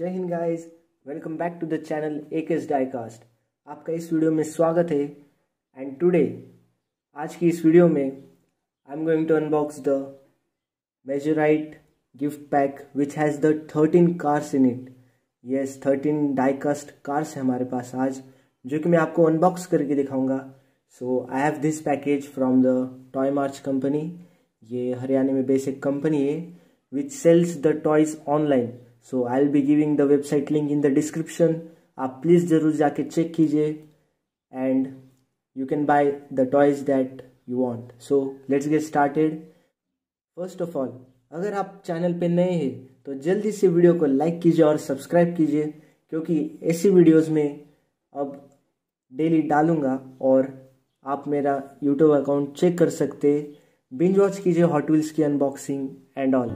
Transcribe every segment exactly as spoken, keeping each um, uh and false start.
जय Hind guys, welcome back to the channel AKS diecast. आपका इस वीडियो में स्वागत है। एंड टुडे आज की इस वीडियो में I am going to unbox the Majorette gift pack which has the thirteen cars in it. Yes, thirteen diecast cars है हमारे पास आज, जो कि मैं आपको अनबॉक्स करके दिखाऊंगा। So I have this package from the Toy March company. ये हरियाणा में बेसिक कंपनी है which sells the toys online. So I will be giving the website link in the description. आप प्लीज़ ज़रूर जाके चेक कीजिए and you can buy the toys that you want. So let's get started. First of all, अगर आप channel पे नए हैं तो जल्दी से वीडियो को लाइक कीजिए और सब्सक्राइब कीजिए, क्योंकि ऐसी वीडियोस में अब डेली डालूंगा और आप मेरा यूट्यूब अकाउंट चेक कर सकते। बिंज वॉच कीजिए हॉट व्हील्स की अनबॉक्सिंग एंड ऑल।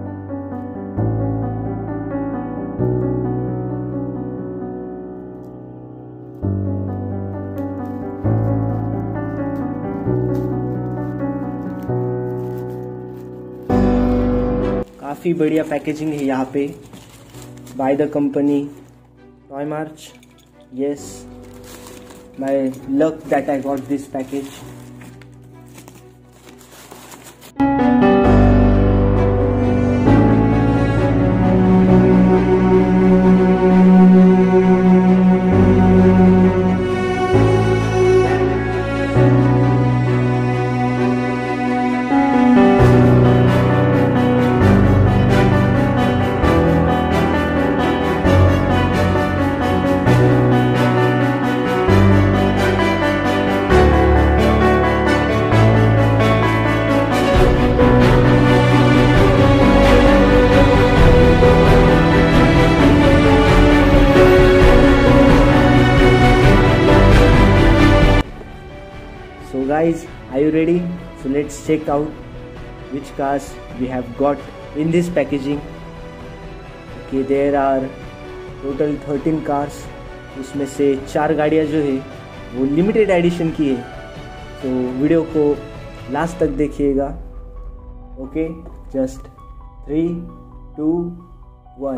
काफ़ी बढ़िया पैकेजिंग है यहाँ पे by the company Toy March. Yes, my luck that I got this package. So guys, are you ready? So let's check out which cars we have got in this packaging. Okay, there are total thirteen cars. उसमें से चार गाड़ियाँ जो है वो limited edition की है। तो वीडियो को लास्ट तक देखिएगा। Okay, just three two one.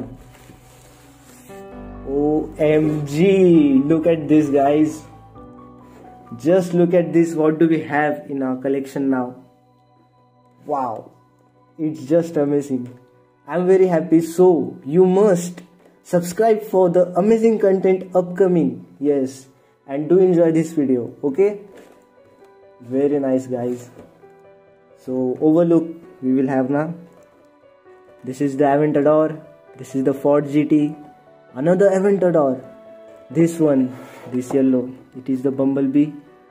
O M G, look at this guys. Just look at this, what do we have in our collection now? Wow, it's just amazing. I'm very happy. So you must subscribe for the amazing content upcoming. Yes, and do enjoy this video. Okay, very nice guys. So overlook we will have now. This is the Aventador. This is the Ford G T. Another Aventador. This one, this yellow, it is the Bumblebee.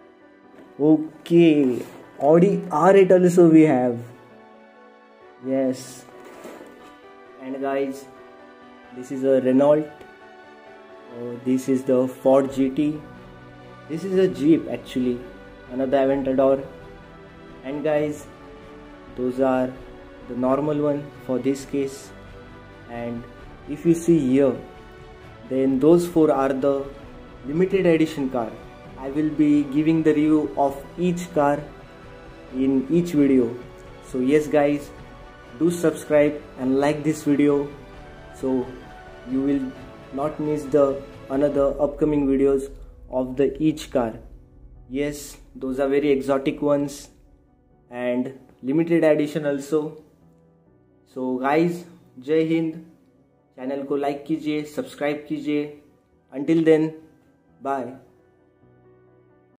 Okay, Audi R eight also we have. Yes, and guys, this is a Renault. Oh, this is the Ford G T. This is a Jeep actually. Another Aventador. And guys, those are the normal one for this case. And if you see here, then those four are the limited edition car. I will be giving the review of each car in each video. So yes guys, do subscribe and like this video so you will not miss the another upcoming videos of the each car. Yes, those are very exotic ones and limited edition also. So guys, Jai Hind. Channel को like कीजिए, subscribe कीजिए। Until then, bye.